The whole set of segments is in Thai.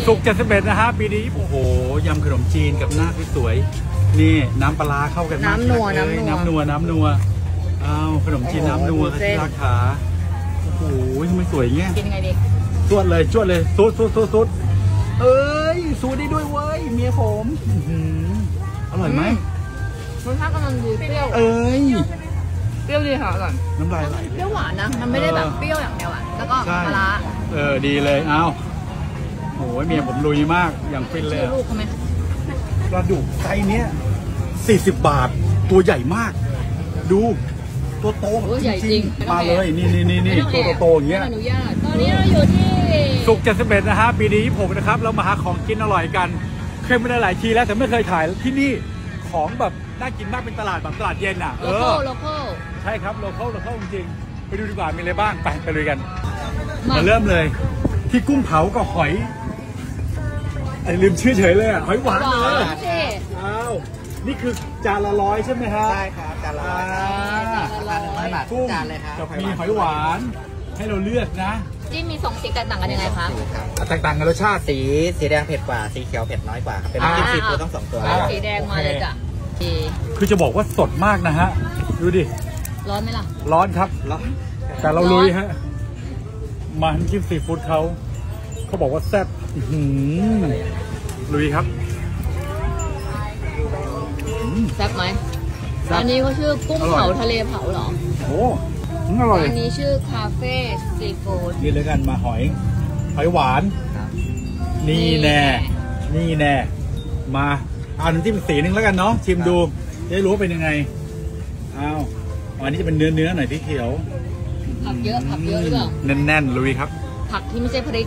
สุก71นะฮะปีนี้โอ้โหยำขนมจีนกับหน้าสวยนี่น้ำปลาเข้ากันมากน้ำนัวอ้าวขนมจีนน้ำนัวที่ราคาโอ้โหทำไมสวยเงี้ยกินยังไงดีจวดเลยสุดเอ้ยสูดได้ด้วยเว้ยเมียผมอร่อยไหมรสชาติกำลังดีเปรี้ยวเปรี้ยวดีค่ะอร่อยน้ำลายไหลเปรี้ยวหวานนะมันไม่ได้แบบเปรี้ยวอย่างเดียวอ่ะแล้วก็ปลาดีเลยเอาโอ้ยเมียผมลุยมากอย่างฟินเลยลูกเขาไหมปลาดุกไซส์เนี้ย40 บาทตัวใหญ่มากดูตัวโตจริงมาเลยนี่ตัวโตอย่างเงี้ยตอนนี้เราอยู่ที่สุก71นะฮะปีนี้26นะครับเรามาหาของกินอร่อยกันเคยมาได้หลายทีแล้วแต่ไม่เคยถ่ายที่นี่ของแบบน่ากินมากเป็นตลาดแบบตลาดเย็นอ่ะโลคอลใช่ครับโลคอลจริงไปดูดีกว่ามีอะไรบ้างไปเลยกันมาเริ่มเลยที่กุ้งเผากับหอยลืมชื่อเฉยเลยอ่ะหอยหวานเลยอ้าวนี่คือจานละ100ใช่ไหมฮะใช่ครับจานละ100 บาทกุ้งจานเลยครับกับมีหอยหวานให้เราเลือกนะที่มี2สีแตกต่างกันยังไงคะแตกต่างกันรสชาติสีแดงเผ็ดกว่าสีเขียวเผ็ดน้อยกว่าเป็นน้ำจิ้มซีฟู้ดทั้ง2ตัวสีแดงมาเลยจ้ะคือจะบอกว่าสดมากนะฮะดูดิร้อนไหมล่ะร้อนครับแต่เราลุยฮะมาน้ำจิ้มซีฟู้ดเขาบอกว่าแซ่บลุยครับแซ่บไหมอันนี้เขาชื่อกุ้งเผาทะเลเผาเหรอโอ้อร่อยอันนี้ชื่อคาเฟ่ซีฟู้ดนี่เลยกันมาหอยหวานนี่แน่มาเอาน้ำจิ้มสีนึงแล้วกันเนาะชิมดูจะได้รู้ว่าเป็นยังไงอันนี้จะเป็นเนื้อหน่อยพี่เขียวผักเยอะหรือเปล่าแน่นลุยครับผักที่ไม่ใช่พริก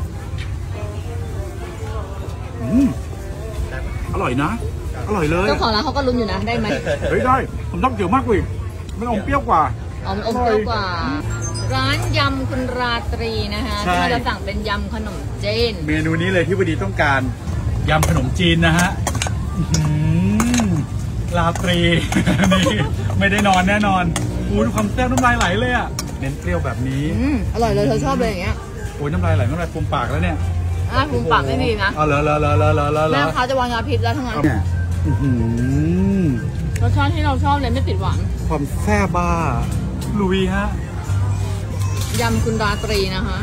อร่อยนะอร่อยเลยเจ้าของร้านเขาก็ลุ้นอยู่นะได้ไหมได้ผมชอบเขียวมากเลยมันอมเปรี้ยวกว่ามันอมเปรี้ยวกว่าร้านยำคุณราตรีนะคะที่เราจะสั่งเป็นยำขนมจีนเมนูนี้เลยที่พอดีต้องการยำขนมจีนนะฮะราตรีนี่ไม่ได้นอนแน่นอนดูความแซ่บน้ำลายไหลเลยอ่ะเน้นเปรี้ยวแบบนี้อร่อยเลยเธอชอบเลยอย่างเงี้ยโอ้ยน้ำลายไหลฟูมปากแล้วเนี่ยฟูมปากไม่ดีนะเหรอแม่ค้าจะวางยาพิษแล้วทั้งนั้นรสชาติที่เราชอบเลยไม่ติดหวานความแซ่บบ้าลุยฮะยำคุณราตรีนะคะ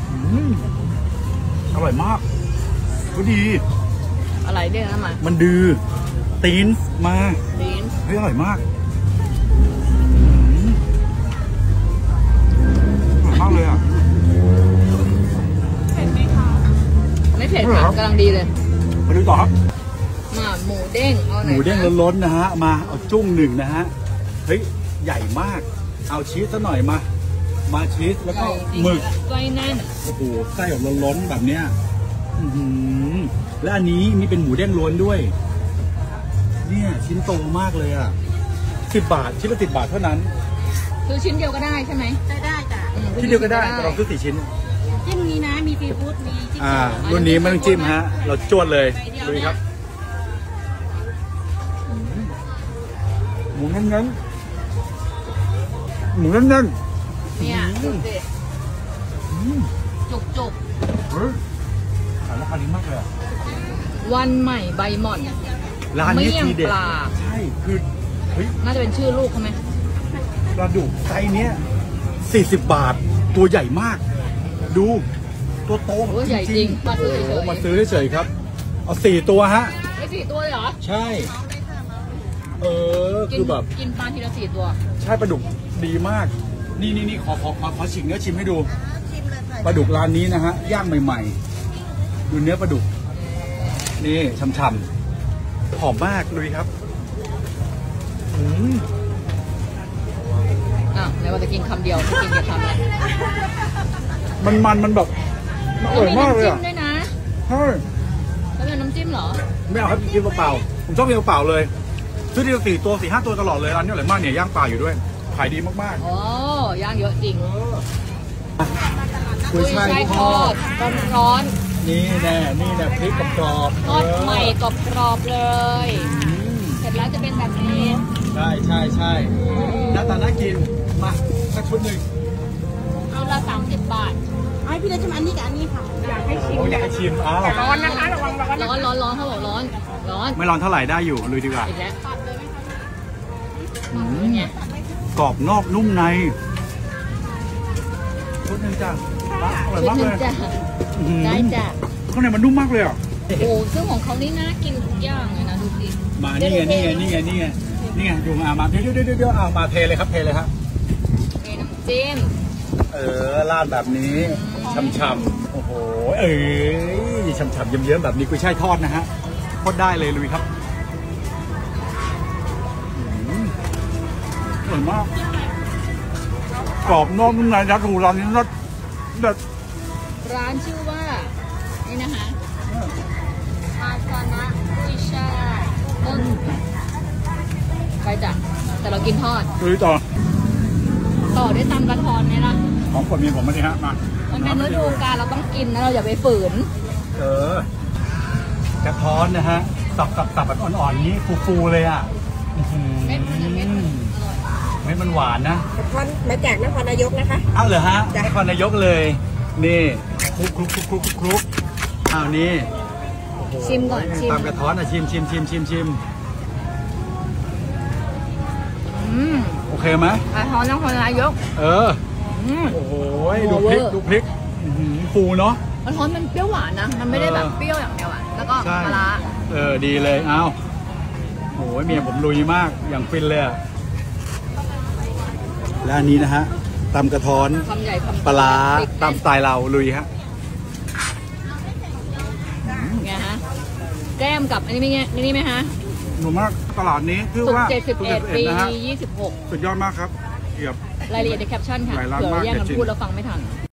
อร่อยมากก็ดีอะไรเรียกนะมันดื้อตีนมาเฮ้ยอร่อยมากอร่อยมากเลยอ่ะเผ็ดไหมคะไม่เผ็ดค่ะกำลังดีเลยมาดูต่อครับหมูเด้งเอาไหนหมูเด้งล้นๆนะฮะมาเอาจุ้ง1นะฮะเฮ้ยใหญ่มากเอาชีสซะหน่อยมาชีสแล้วก็หมึกไส้แน่นโอ้โหไส้แบบล้นๆแบบเนี้ยและอันนี้มีเป็นหมูเด้งล้วนด้วยเนี่ยชิ้นโตมากเลยอ่ะ10 บาทชิ้นละ10 บาทเท่านั้นคือชิ้นเดียวก็ได้ใช่ไหมได้จ้ะชิ้นเดียวก็ได้แต่เราซื้อ4 ชิ้นจิ้มนี้นะมีซีฟู้ดมีจิ้มรุ่นนี้ไม่ต้องจิ้มฮะเราจวดเลยดูครับหมูแน่นเนี่ยจุกขายราคาดีมากเลยวันใหม่ใบหม่อนร้านนี้ทีเด็ดใช่คือน่าจะเป็นชื่อลูกเขาไหมปลาดุกไซส์เนี้ย40 บาทตัวใหญ่มากดูตัวโตใหญ่จริงมาซื้อเฉยครับเอา4 ตัวฮะ 4 ตัวเลยเหรอใช่คือแบบกินปลาทีละ4 ตัวใช่ปลาดุกดีมากนี่ขอชิมเนื้อชิมให้ดูปลาดุกร้านนี้นะฮะย่างใหม่ๆดูเนื้อปลาดุกนี่ช่ำๆหอมมากลุยครับไหนว่าจะกินคำเดียวกินแค่คำละมันแบบอร่อยมากเลยอ่ะมีน้ำจิ้มด้วยนะใช่แล้วเป็นน้ำจิ้มเหรอไม่เอาครับกินเปล่าผมชอบกินเปล่าเลยซื้อทีละ4 ตัว 4-5 ตัวตลอดเลยร้านนี้อร่อยมากเนี่ยย่างปลาอยู่ด้วยขายดีมากๆโอ้ย่างเยอะจริงกุ้ยช่ายทอดร้อนนี่แน่พริกกรอบทอดใหม่กรอบเลยเสร็จแล้วจะเป็นแบบนี้ใช่หน้าตาน่ากินมาสักชุดหนึ่งเอาละ30 บาทไอ้พี่เล็กชิมอันนี้กับอันนี้ค่ะอยากให้ชิมโอ้อยากให้ชิมอ้าวร้อนนะคะระวังร้อนร้อนเขาบอกร้อนไม่ร้อนเท่าไหร่ได้อยู่ลุยดีกว่าอีกแล้วอืมเป็นไงกรอบนอกนุ่มในชุดหนึงจ้ะอร่อยชุดมากหนึเลงยจ้ะอื้อหือได้จ้ะข้างในมันนุ่มมากเลยอ่ะโอ้ซึ่งของเขานี่น่ากินทุกอย่างเลยนะดูสิมานี่ไงดูมาเดี๋ยวเอามาเทเลยครับเทเลยครับเมน้ำจิ้มราดแบบนี้ช่ำๆโอ้โหช่ำๆเยิ้มๆแบบนี้กุ้ยช่ายทอดนะฮะโคตรได้เลยลุยครับอร่อยมากกรอบนอกนุ่มในนะถูร้านนี้รสเด็ดร้านชื่อว่านี่นะคะอาซานะกุ้ยช่ายต้นไปจ้ะแต่เรากินทอดลุยต่อต่อด้วยตำกระท้อนไหมล่ะของผมมีผมมาดิฮะมามันเป็นฤดูกาลเราต้องกินนะเราอย่าไปฝืนกระท้อนนะฮะสับแบบอ่อนๆนี้ฟูๆเลยอ่ะเม็ดมันอร่อยเม็ดมันหวานนะท่อนมาจากนครนายกนะคะอ้าวเหรอฮะนครนายกเลยนี่คลุกอ้าวนี่ชิมก่อนชิมตามกระท้อนอ่ะชิม โอเคไหมกระท้อนนครนายกโอ้โหดูพริกฟูเนาะกระท้อนมันเปรี้ยวหวานนะมันไม่ได้แบบเปรี้ยวอย่างเดียวอ่ะแล้วก็ใช่ปลาร้าดีเลยอ้าวโอ้ยเมียผมลุยมากอย่างฟินเลยอะและอันนี้นะฮะตำกระท้อนคำใหญ่คำปลาร้าพริกตามสไตล์เราลุยฮะไงฮะแก้มกับอันนี้ไม่ไงนี่ไหมฮะหนูมากตลาดนี้คือสุกว่า 71 ปีนะฮะ 26 สุดยอดมากครับเกียบรายละเอียดในแคปชั่นค่ะหลายร้านเผื่อมากแย่งกันจริงพูดแล้วฟังไม่ทัน